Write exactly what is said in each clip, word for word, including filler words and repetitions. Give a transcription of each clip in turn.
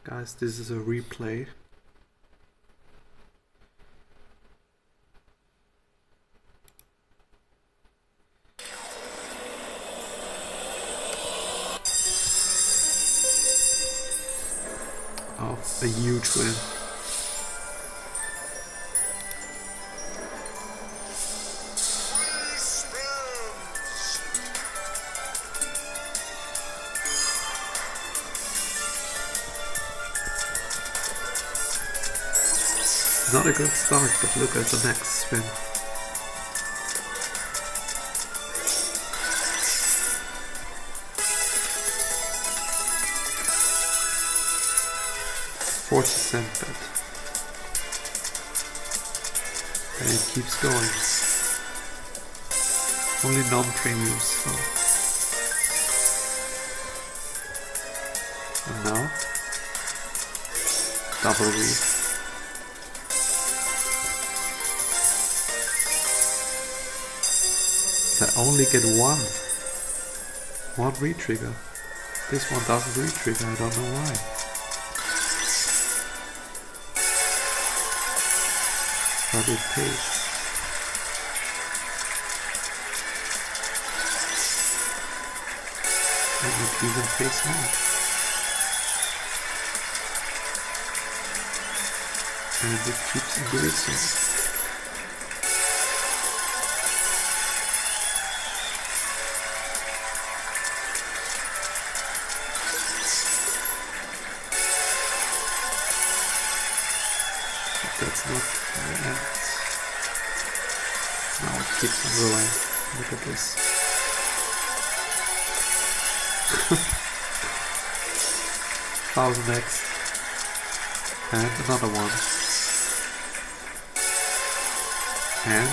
Guys, this is a replay. Of a huge win. Not a good start, but look at the next spin. forty cent bet. And it keeps going. Only non-premiums though. And now, double read. I only get one. One re-trigger. This one doesn't re-trigger, I don't know why. But it pays. And it even pays more. And it keeps increasing. That's not the end. Now it keeps on growing. Look at this. Thousand X. And another one. And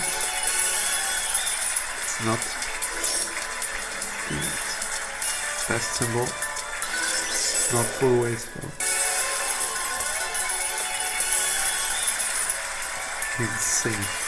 it's not the best symbol. Not full wasteful. Insane.